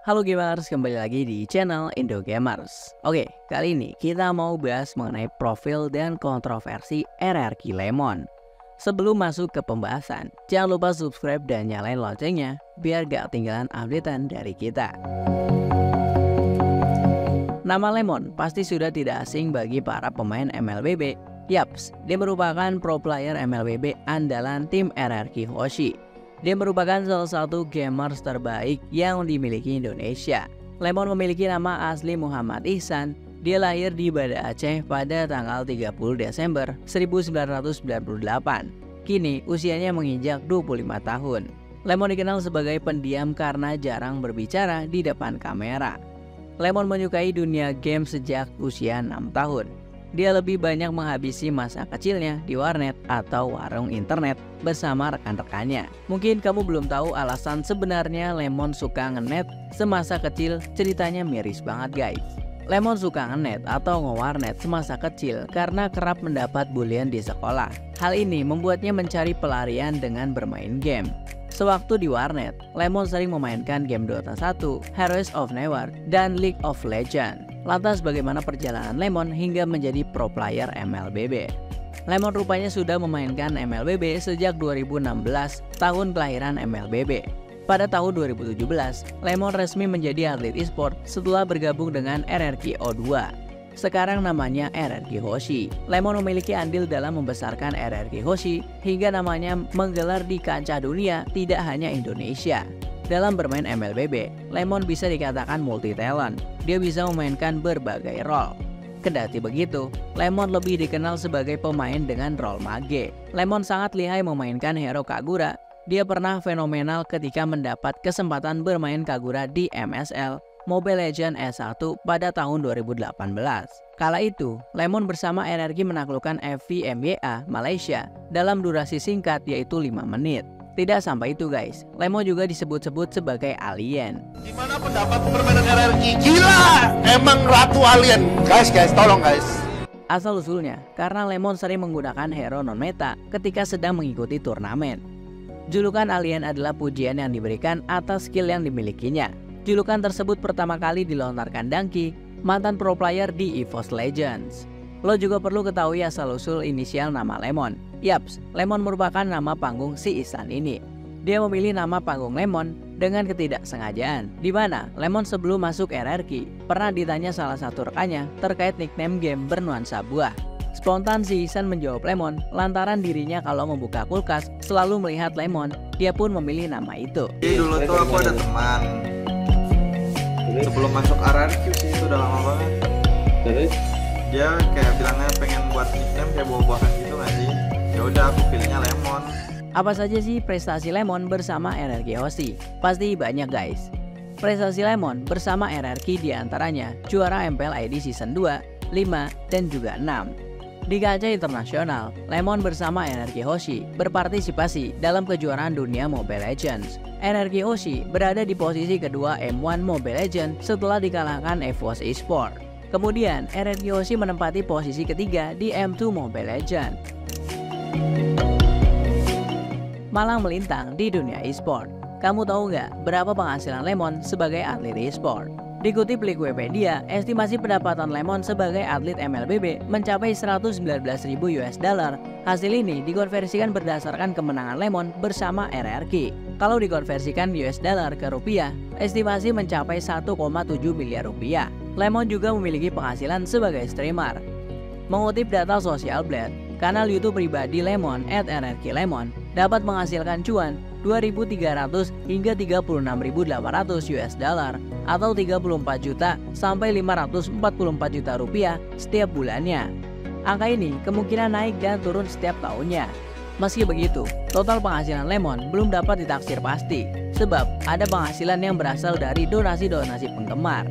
Halo gamers, kembali lagi di channel Indo Gamers. Oke, kali ini kita mau bahas mengenai profil dan kontroversi RRQ Lemon. Sebelum masuk ke pembahasan, jangan lupa subscribe dan nyalain loncengnya biar gak ketinggalan updatean dari kita. Nama Lemon pasti sudah tidak asing bagi para pemain MLBB. Yaps, dia merupakan pro player MLBB andalan tim RRQ Hoshi. Dia merupakan salah satu gamers terbaik yang dimiliki Indonesia. Lemon memiliki nama asli Muhammad Ihsan. Dia lahir di Banda Aceh pada tanggal 30 Desember 1998. Kini usianya menginjak 25 tahun. Lemon dikenal sebagai pendiam karena jarang berbicara di depan kamera. Lemon menyukai dunia game sejak usia 6 tahun. Dia lebih banyak menghabisi masa kecilnya di warnet atau warung internet bersama rekan-rekannya. Mungkin kamu belum tahu alasan sebenarnya Lemon suka ngenet semasa kecil, ceritanya miris banget guys. Lemon suka ngenet atau ngewarnet semasa kecil karena kerap mendapat bulian di sekolah. Hal ini membuatnya mencari pelarian dengan bermain game. Sewaktu di warnet, Lemon sering memainkan game Dota 1, Heroes of Newerth, dan League of Legends. Lantas bagaimana perjalanan Lemon hingga menjadi pro player MLBB? Lemon rupanya sudah memainkan MLBB sejak 2016, tahun kelahiran MLBB. Pada tahun 2017, Lemon resmi menjadi atlet e-sport setelah bergabung dengan RRQ O2. Sekarang namanya RRQ Hoshi. Lemon memiliki andil dalam membesarkan RRQ Hoshi hingga namanya menggelar di kancah dunia, tidak hanya Indonesia. Dalam bermain MLBB, Lemon bisa dikatakan multi-talent. Dia bisa memainkan berbagai role. Kendati begitu, Lemon lebih dikenal sebagai pemain dengan role mage. Lemon sangat lihai memainkan hero Kagura. Dia pernah fenomenal ketika mendapat kesempatan bermain Kagura di MSL Mobile Legends S1 pada tahun 2018. Kala itu, Lemon bersama RRQ menaklukkan FVMYA Malaysia dalam durasi singkat yaitu 5 menit. Tidak sampai itu guys, Lemon juga disebut-sebut sebagai alien. Gimana pendapat permainan RRQ? Gila! Emang ratu alien. Guys, tolong guys. Asal usulnya, karena Lemon sering menggunakan hero non-meta ketika sedang mengikuti turnamen. Julukan alien adalah pujian yang diberikan atas skill yang dimilikinya. Julukan tersebut pertama kali dilontarkan Dangki, mantan pro player di EVOS Legends. Lo juga perlu ketahui asal-usul inisial nama Lemon. Yaps, Lemon merupakan nama panggung si Ihsan ini. Dia memilih nama panggung Lemon dengan ketidaksengajaan, di mana Lemon sebelum masuk RRQ pernah ditanya salah satu rekannya terkait nickname game bernuansa buah. Spontan si Ihsan menjawab Lemon lantaran dirinya kalau membuka kulkas selalu melihat lemon. Dia pun memilih nama itu. Dulu tuh aku ada teman sebelum masuk RRQ sih, itu udah lama banget. Terus Dia kayak bilangnya pengen buat nickname kayak buah-buahan gitu nggak sih? Ya udah aku pilihnya Lemon. Apa saja sih prestasi Lemon bersama RRQ Hoshi? Pasti banyak guys. Prestasi Lemon bersama RRQ diantaranya juara MPL ID Season 2, 5, dan juga 6. Di kancah internasional, Lemon bersama RRQ Hoshi berpartisipasi dalam kejuaraan dunia Mobile Legends. RRQ Hoshi berada di posisi kedua M1 Mobile Legends setelah dikalahkan EVOS Esports. Kemudian RRQ Hoshi menempati posisi ketiga di M2 Mobile Legends. Malang melintang di dunia e-sport. Kamu tahu nggak berapa penghasilan Lemon sebagai atlet e-sport? Dikutip Wikipedia, estimasi pendapatan Lemon sebagai atlet MLBB mencapai 119.000 US dollar. Hasil ini dikonversikan berdasarkan kemenangan Lemon bersama RRQ. Kalau dikonversikan US dollar ke rupiah, estimasi mencapai 1,7 miliar rupiah. Lemon juga memiliki penghasilan sebagai streamer. Mengutip data Social Blade, kanal YouTube pribadi Lemon @RRQ Lemon dapat menghasilkan cuan 2.300 hingga 36.800 US dollar atau 34 juta sampai 544 juta rupiah setiap bulannya. Angka ini kemungkinan naik dan turun setiap tahunnya. Meski begitu, total penghasilan Lemon belum dapat ditaksir pasti, sebab ada penghasilan yang berasal dari donasi-donasi penggemar.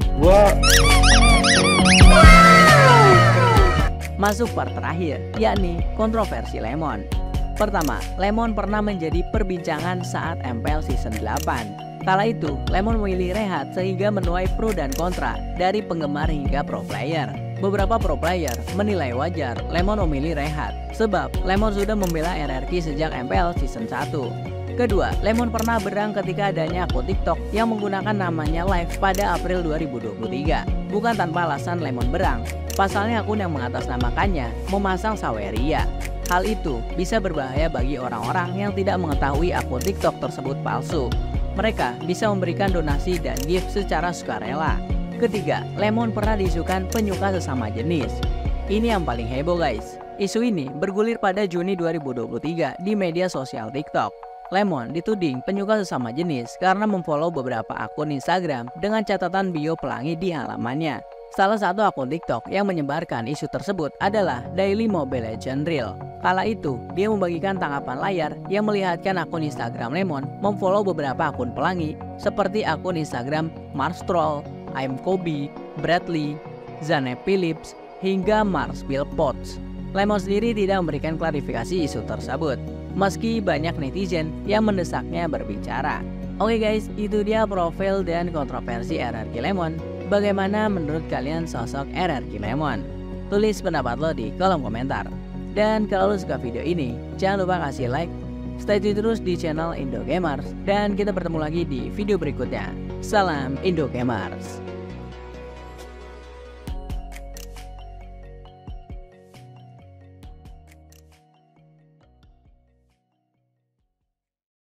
Masuk part terakhir, yakni kontroversi Lemon. Pertama, Lemon pernah menjadi perbincangan saat MPL Season 8. Kala itu, Lemon memilih rehat sehingga menuai pro dan kontra dari penggemar hingga pro player. Beberapa pro player menilai wajar Lemon memilih rehat, sebab Lemon sudah membela RRQ sejak MPL Season 1. Kedua, Lemon pernah berang ketika adanya akun TikTok yang menggunakan namanya Live pada April 2023. Bukan tanpa alasan Lemon berang, pasalnya akun yang mengatasnamakannya memasang Saweria. Hal itu bisa berbahaya bagi orang-orang yang tidak mengetahui akun TikTok tersebut palsu. Mereka bisa memberikan donasi dan gift secara sukarela. Ketiga, Lemon pernah diisukan penyuka sesama jenis. Ini yang paling heboh guys. Isu ini bergulir pada Juni 2023 di media sosial TikTok. Lemon dituding penyuka sesama jenis karena memfollow beberapa akun Instagram dengan catatan bio pelangi di halamannya. Salah satu akun TikTok yang menyebarkan isu tersebut adalah Daily Mobile Legends Reel. Kala itu, dia membagikan tangkapan layar yang melihatkan akun Instagram Lemon memfollow beberapa akun pelangi seperti akun Instagram Mars Troll, I'm Kobe, Bradley, Zane Phillips, hingga Mars Bill Potts. Lemon sendiri tidak memberikan klarifikasi isu tersebut, meski banyak netizen yang mendesaknya berbicara. Oke guys, itu dia profil dan kontroversi RRQ Lemon. Bagaimana menurut kalian sosok RRQ Lemon? Tulis pendapat lo di kolom komentar. Dan kalau lo suka video ini, jangan lupa kasih like, stay tune terus di channel Indo Gamers, dan kita bertemu lagi di video berikutnya. Salam Indo Gamers.